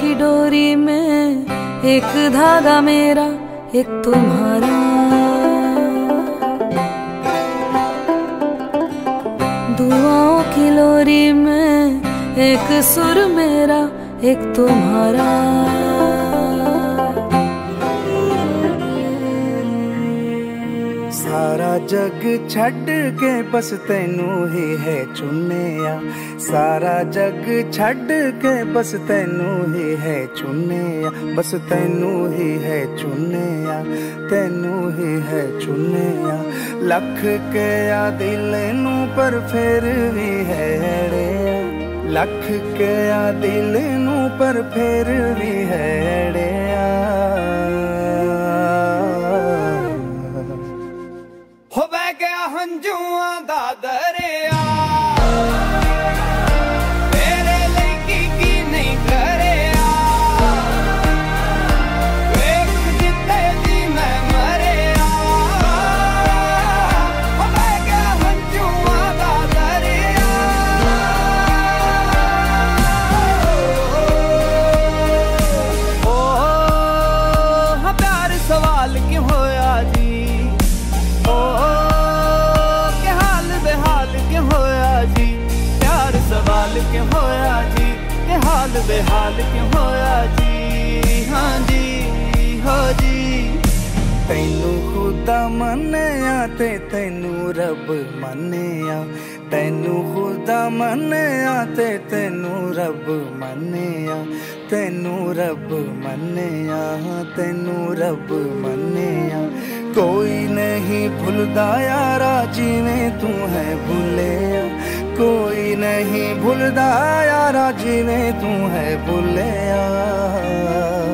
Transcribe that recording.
की डोरी में एक धागा मेरा एक तुम्हारा। दुआओं की लोरी में एक सुर मेरा एक तुम्हारा। सारा जग छड़ के बस तैनू ही है चुनिया। सारा जग छड़ के बस तैनू ही है चुनिया। बस तैनू ही है चुनिया, तैनू ही है चुनिया। लख के या दिल नू पर फिर भी है अड़िया। लख के या दिल नू पर फिर भी है अड़िया। हो बह गया हंजुआ दा दरिया, तेरे लेकी की नहीं करिया। वेख जिते दी मैं मरिया। हो बह गया हंजुआ दा दरिया। ओ प्यार सवाल क्यों होया जी। क्यों होया जी, के हाल बेहाल क्यों होया जी। हाँ जी हो जी। तैनू खुदा मन्निया ते तैनू रब मन्निया। तैनू खुदा मन्निया ते तैनू रब मन्निया। तैनू रब मन्निया, तैनू रब मन्निया। कोई नहीं भुलदा यारा जिवें तू है भुलिया। कोई नहीं भुलदा यारा जिवें तू है भुलिया।